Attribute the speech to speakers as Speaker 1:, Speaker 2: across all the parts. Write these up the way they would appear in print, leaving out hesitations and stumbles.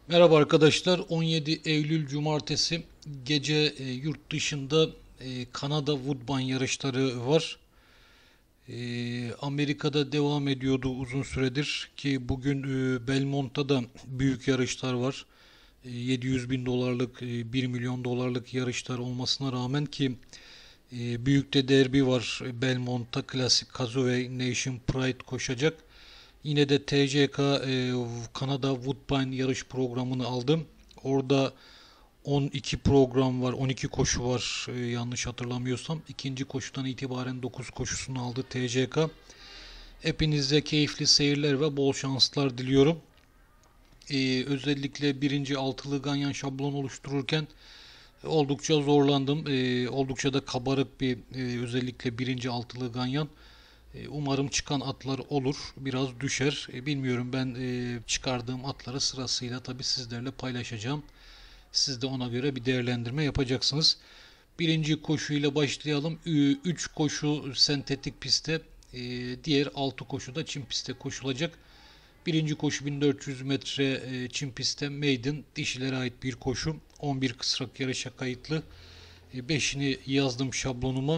Speaker 1: Merhaba arkadaşlar. 17 Eylül Cumartesi gece yurt dışında Kanada Woodbine yarışları var. Amerika'da devam ediyordu uzun süredir ki bugün Belmont'ta da büyük yarışlar var. 700 bin dolarlık, 1 milyon dolarlık yarışlar olmasına rağmen ki büyük de derbi var. Belmont'ta Classic Causeway Nation Pride koşacak. Yine de TCK Kanada Woodbine yarış programını aldım. Orada 12 program var, 12 koşu var yanlış hatırlamıyorsam. İkinci koşudan itibaren 9 koşusunu aldı TCK. Hepinize keyifli seyirler ve bol şanslar diliyorum. Özellikle birinci altılı ganyan şablon oluştururken oldukça zorlandım. Oldukça da kabarık bir özellikle birinci altılı ganyan. Umarım çıkan atlar olur. Biraz düşer. Bilmiyorum, ben çıkardığım atları sırasıyla tabii sizlerle paylaşacağım. Siz de ona göre bir değerlendirme yapacaksınız. Birinci koşuyla başlayalım. 3 koşu sentetik pistte, diğer 6 koşu da çim pistte koşulacak. Birinci koşu 1400 metre çim pistte maiden dişilere ait bir koşu. 11 kısrak yarışa kayıtlı. 5'ini yazdım şablonuma.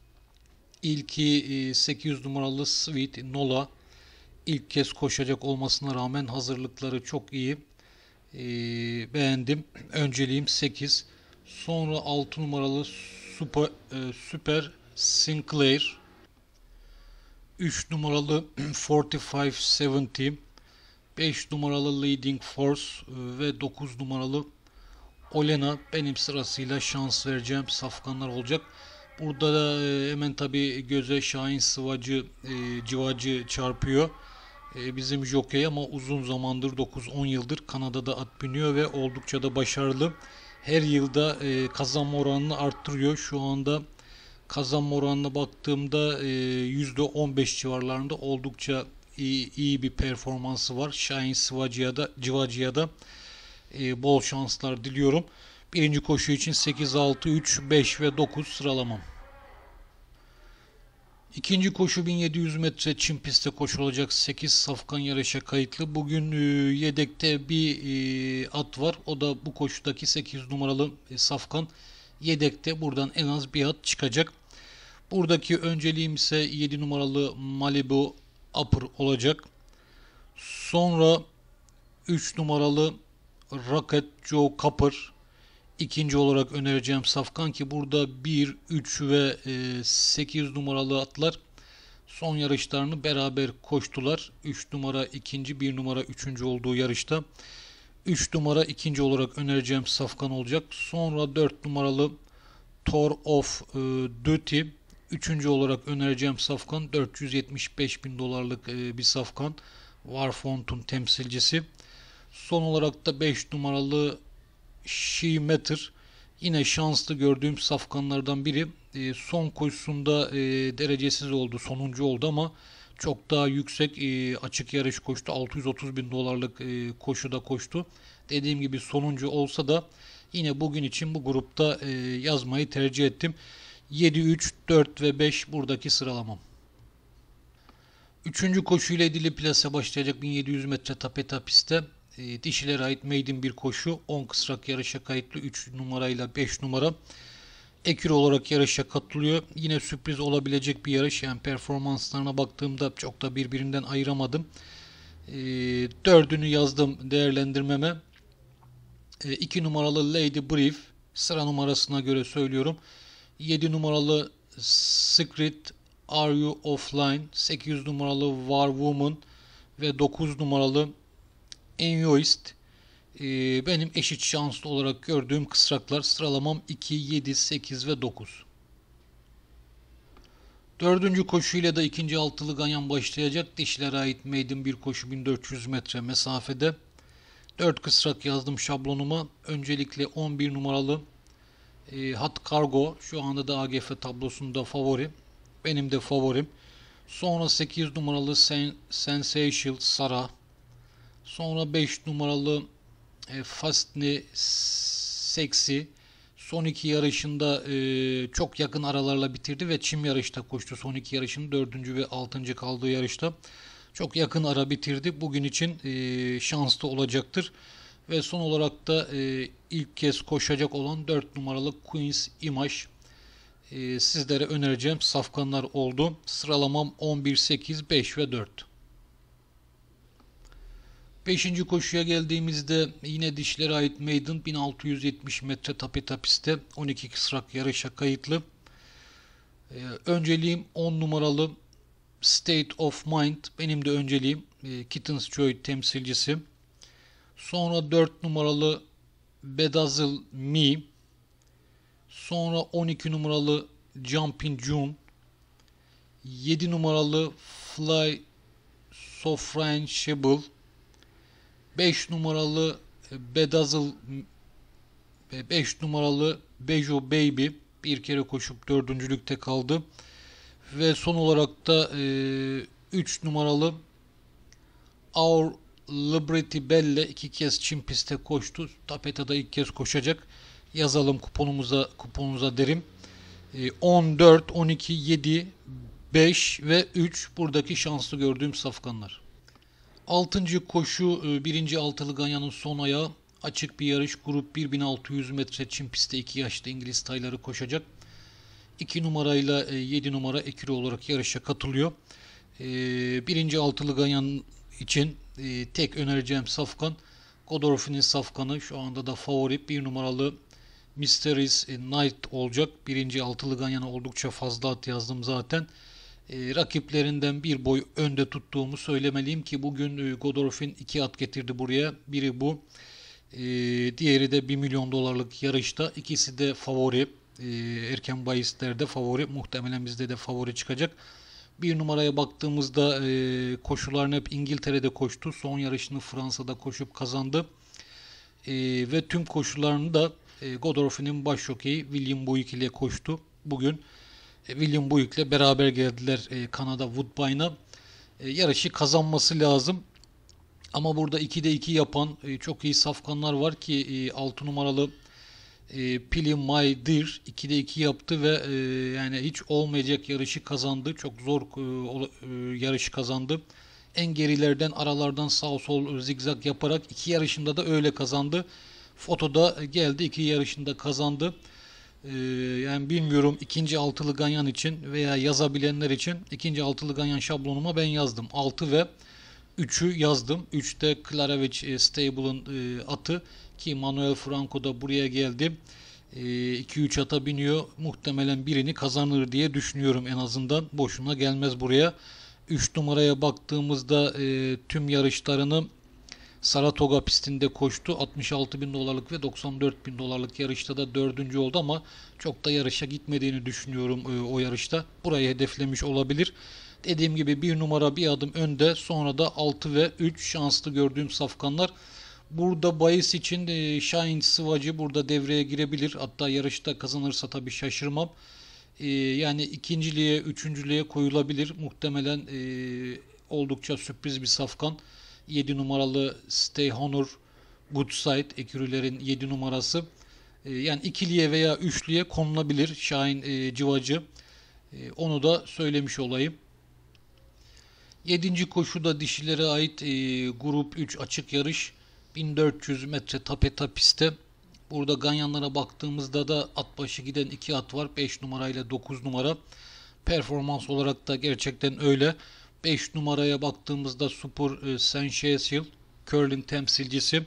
Speaker 1: İlki 800 numaralı Sweet Nola. İlk kez koşacak olmasına rağmen hazırlıkları çok iyi. Beğendim. Önceliğim 8. Sonra 6 numaralı Super Sinclair. 3 numaralı 4570. 5 numaralı Leading Force ve 9 numaralı Olena benim sırasıyla şans vereceğim safkanlar olacak. Burada da hemen tabi göze Şahin Civacı çarpıyor. Bizim jokey ama uzun zamandır 9-10 yıldır Kanada'da at biniyor ve oldukça da başarılı. Her yılda kazanma oranını arttırıyor. Şu anda kazanma oranına baktığımda %15 civarlarında oldukça iyi bir performansı var. Şahin Civacı'ya da bol şanslar diliyorum. Birinci koşu için 8, 6, 3, 5 ve 9 sıralamam. İkinci koşu 1700 metre çim pistte koşulacak, 8 safkan yarışa kayıtlı. Bugün yedekte bir at var. O da bu koşudaki 8 numaralı safkan. Yedekte, buradan en az bir at çıkacak. Buradaki önceliğim ise 7 numaralı Malibu Upper olacak. Sonra 3 numaralı Rocket Joe Copper ikinci olarak önereceğim safkan ki burada 1, 3 ve 8 numaralı atlar son yarışlarını beraber koştular. 3 numara ikinci, 1 numara üçüncü olduğu yarışta. 3 numara ikinci olarak önereceğim safkan olacak. Sonra 4 numaralı Tour of Duty üçüncü olarak önereceğim safkan. 475 bin dolarlık bir safkan. Warfont'un temsilcisi. Son olarak da 5 numaralı She Matter yine şanslı gördüğüm safkanlardan biri. Son koşusunda derecesiz oldu, sonuncu oldu ama çok daha yüksek açık yarış koştu. 630 bin dolarlık koşuda koştu. Dediğim gibi sonuncu olsa da yine bugün için bu grupta yazmayı tercih ettim. 7, 3, 4 ve 5 buradaki sıralamam. Üçüncü koşuyla Edili Plase başlayacak 1700 metre tapeta pistte. Dişilere ait maiden bir koşu. 10 kısrak yarışa kayıtlı 3 numarayla 5 numara. Ekür olarak yarışa katılıyor. Yine sürpriz olabilecek bir yarış. Yani performanslarına baktığımda çok da birbirinden ayıramadım. Dördünü yazdım değerlendirmeme. 2 numaralı Lady Brief. Sıra numarasına göre söylüyorum. 7 numaralı Secret Are You Offline. 8 numaralı War Woman ve 9 numaralı Enyoist benim eşit şanslı olarak gördüğüm kısraklar. Sıralamam 2, 7, 8 ve 9. Dördüncü koşuyla da ikinci altılı ganyan başlayacak. Dişlere ait maiden bir koşu 1400 metre mesafede. 4 kısrak yazdım şablonuma. Öncelikle 11 numaralı Hot Cargo şu anda da AGF tablosunda favori. Benim de favorim. Sonra 8 numaralı Sensational Sara. Sonra 5 numaralı Fastne Sexy. Son iki yarışında çok yakın aralarla bitirdi ve çim yarışta koştu. Son iki yarışın 4. ve 6. kaldığı yarışta çok yakın ara bitirdi. Bugün için şanslı olacaktır. Ve son olarak da ilk kez koşacak olan 4 numaralı Queen's Image sizlere önereceğim safkanlar oldu. Sıralamam 11, 8, 5 ve 4. Beşinci koşuya geldiğimizde yine dişlere ait maiden 1670 metre tapeta pistte 12 kısrak yarışa kayıtlı. Önceliğim 10 numaralı State of Mind. Benim de önceliğim Kittens Joy temsilcisi. Sonra 4 numaralı Bedazzle Me. Sonra 12 numaralı Jumping June. 7 numaralı Fly Sofranchable. 5 numaralı Bedazzle 5 numaralı Bejo Baby bir kere koşup dördüncülükte kaldı. Ve son olarak da 3 numaralı Our Liberty Belle iki kez Çin pistte koştu. Tapeta'da ilk kez koşacak. Yazalım kuponunuza derim. 14, 12, 7, 5 ve 3 buradaki şanslı gördüğüm safkanlar. 6. koşu 1. altılı ganyanın son ayağı. Açık bir yarış. Grup 1600 metre Çin pistte 2 yaşlı İngiliz tayları koşacak. 2 numarayla 7 numara ekürü olarak yarışa katılıyor. 1. altılı ganyan için tek önereceğim safkan Godolphin'in safkanı. Şu anda da favori 1 numaralı Mysterious Night olacak. 1. altılı ganyana oldukça fazla at yazdım zaten. Rakiplerinden bir boy önde tuttuğumu söylemeliyim ki bugün Godolphin 2 at getirdi buraya. Biri bu. Diğeri de 1 milyon dolarlık yarışta. İkisi de favori. Erken bahislerde favori. Muhtemelen bizde de favori çıkacak. Bir numaraya baktığımızda koşularını hep İngiltere'de koştu. Son yarışını Fransa'da koşup kazandı. Ve tüm koşularını da Godolphin'in baş jokeyi William Buick ile koştu. Bugün William Buick ile beraber geldiler Kanada Woodbine'a. Yarışı kazanması lazım. Ama burada 2'de 2 yapan çok iyi safkanlar var ki 6 numaralı Pili My Dear 2'de 2 yaptı ve yani hiç olmayacak yarışı kazandı. Çok zor yarışı kazandı. En gerilerden aralardan sağ sol zigzag yaparak 2 yarışında da öyle kazandı. Fotoda geldi 2 yarışında kazandı. Yani bilmiyorum ikinci altılı ganyan için veya yazabilenler için ikinci altılı ganyan şablonuma ben yazdım. 6 ve 3'ü yazdım. 3'te Claravich Stable'ın atı ki Manuel Franco da buraya geldi. 2-3 ata biniyor. Muhtemelen birini kazanır diye düşünüyorum en azından. Boşuna gelmez buraya. 3 numaraya baktığımızda tüm yarışlarını Saratoga pistinde koştu. 66 bin dolarlık ve 94 bin dolarlık yarışta da 4. oldu ama çok da yarışa gitmediğini düşünüyorum o yarışta. Burayı hedeflemiş olabilir. Dediğim gibi bir numara bir adım önde, sonra da 6 ve 3 şanslı gördüğüm safkanlar. Burada bahis için Şahin Sıvacı burada devreye girebilir. Hatta yarışta kazanırsa tabii şaşırmam. Yani ikinciliğe, üçüncülüğe koyulabilir. Muhtemelen oldukça sürpriz bir safkan. 7 numaralı Stay Honor Goodside ekürülerin 7 numarası. Yani ikiliye veya üçlüye konulabilir Şahin Cıvacı. Onu da söylemiş olayım. 7. koşuda dişilere ait grup 3 açık yarış 1400 metre tapeta pistte. Burada ganyanlara baktığımızda da at başı giden 2 at var. 5 numarayla 9 numara. Performans olarak da gerçekten öyle. 5 numaraya baktığımızda Super Sensational Curling temsilcisi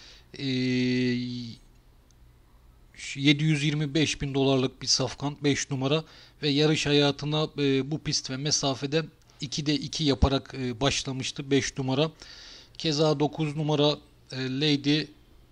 Speaker 1: 725 bin dolarlık bir safkan 5 numara ve yarış hayatına bu pist ve mesafede 2'de 2 yaparak başlamıştı 5 numara. Keza 9 numara Lady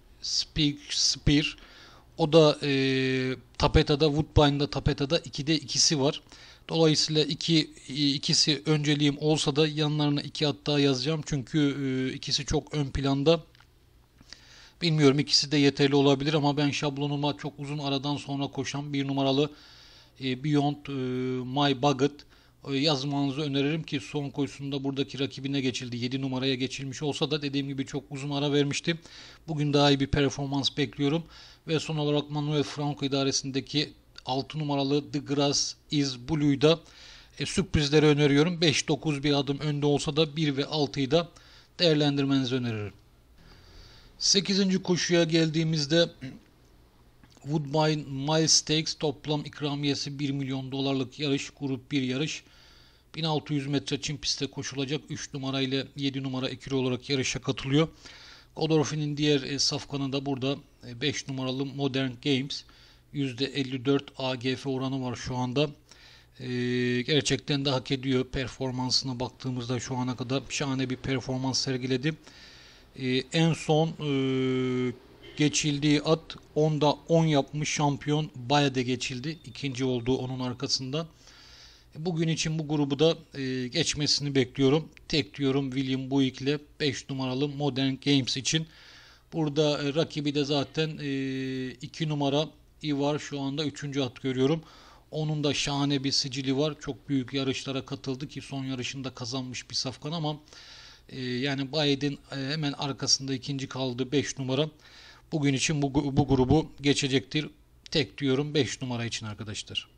Speaker 1: Spear o da Tapeta'da Woodbine'da Tapeta'da 2'de 2'si var. Dolayısıyla ikisi önceliğim olsa da yanlarına 2 at daha yazacağım. Çünkü ikisi çok ön planda. Bilmiyorum ikisi de yeterli olabilir ama ben şablonuma çok uzun aradan sonra koşan 1 numaralı Beyond My Budget yazmanızı öneririm ki son koşusunda buradaki rakibine geçildi. 7 numaraya geçilmiş olsa da dediğim gibi çok uzun ara vermişti. Bugün daha iyi bir performans bekliyorum. Ve son olarak Manuel Franco idaresindeki 6 numaralı The Grass is Blue'yu da sürprizleri öneriyorum. 5-9 bir adım önde olsa da 1 ve 6'yı da değerlendirmenizi öneririm. 8. koşuya geldiğimizde Woodbine Mile Stakes toplam ikramiyesi 1 milyon dolarlık yarış, grup 1 yarış. 1600 metre çim pistte koşulacak. 3 numara ile 7 numara ikili olarak yarışa katılıyor. Godolphin'in diğer safkanı da burada 5 numaralı Modern Games. %54 AGF oranı var şu anda. Gerçekten de hak ediyor. Performansına baktığımızda şu ana kadar şahane bir performans sergiledi. En son geçildiği at 10'da 10 yapmış şampiyon Baya'da geçildi. İkinci olduğu onun arkasında. Bugün için bu grubu da geçmesini bekliyorum. Tek diyorum William Buick ile 5 numaralı Modern Games için. Burada rakibi de zaten 2 numara var. Şu anda 3. at görüyorum. Onun da şahane bir sicili var. Çok büyük yarışlara katıldı ki son yarışında kazanmış bir safkan ama yani Bayed'in hemen arkasında ikinci kaldı 5 numara. Bugün için bu grubu geçecektir. Tek diyorum 5 numara için arkadaşlar.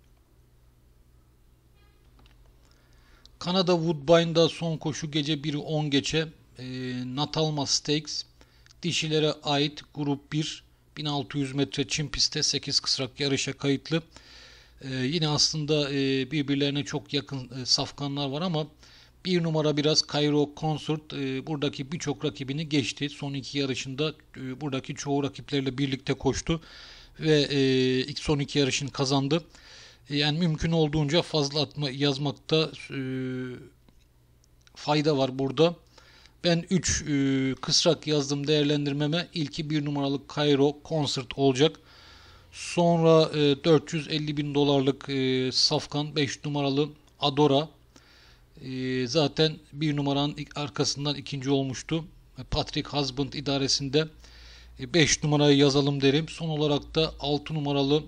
Speaker 1: Kanada Woodbine'da son koşu gece 1'i 10 geçe Natalma Stakes dişilere ait grup 1 1600 metre çim pistte 8 kısrak yarışa kayıtlı. Yine aslında birbirlerine çok yakın safkanlar var ama bir numara biraz Cairo Consort buradaki birçok rakibini geçti. Son iki yarışında buradaki çoğu rakipleriyle birlikte koştu ve son iki yarışını kazandı. Yani mümkün olduğunca fazla atma yazmakta fayda var burada. Ben 3 kısrak yazdım değerlendirmeme. İlki 1 numaralı Cairo Consort olacak. Sonra 450 bin dolarlık safkan 5 numaralı Adora. Zaten 1 numaranın arkasından ikinci olmuştu. Patrick Husband idaresinde 5 numarayı yazalım derim. Son olarak da 6 numaralı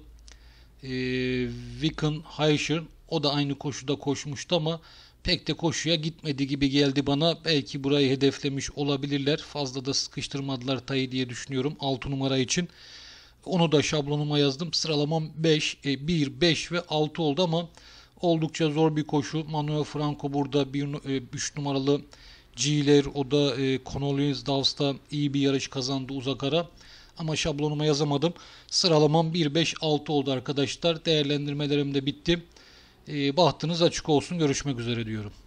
Speaker 1: Viken Heischer. O da aynı koşuda koşmuştu ama pek de koşuya gitmedi gibi geldi bana. Belki burayı hedeflemiş olabilirler. Fazla da sıkıştırmadılar Tayı diye düşünüyorum 6 numara için. Onu da şablonuma yazdım. Sıralamam 5, 1, 5 ve 6 oldu ama oldukça zor bir koşu. Manuel Franco burada 3 numaralı G'ler, o da Cornelius Daws'ta iyi bir yarış kazandı uzak ara. Ama şablonuma yazamadım. Sıralamam 1, 5, 6 oldu arkadaşlar. Değerlendirmelerim de bitti. Bahtınız açık olsun. Görüşmek üzere diyorum.